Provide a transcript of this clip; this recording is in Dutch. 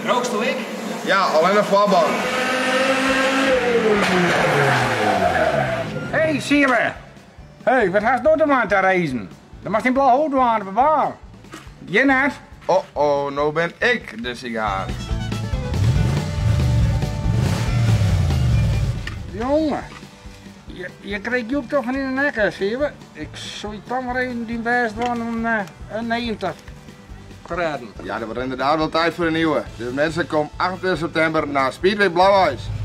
Rookst doe ik? Ja, alleen een voorbouw. Hey, Siebe. Hey, wat hast du da te reizen? Dan mag je in blauw hoed aan de bewaar. Je net? Oh, nou ben ik de sigaar. Jongen, je kreeg Joep toch in de nek, hè, Siebe? Ik zou je toch maar even die best doen om een 90 te redden. Ja, dat wordt inderdaad wel tijd voor een nieuwe. Dus mensen, kom 28 september naar Speedway Blauwhuis.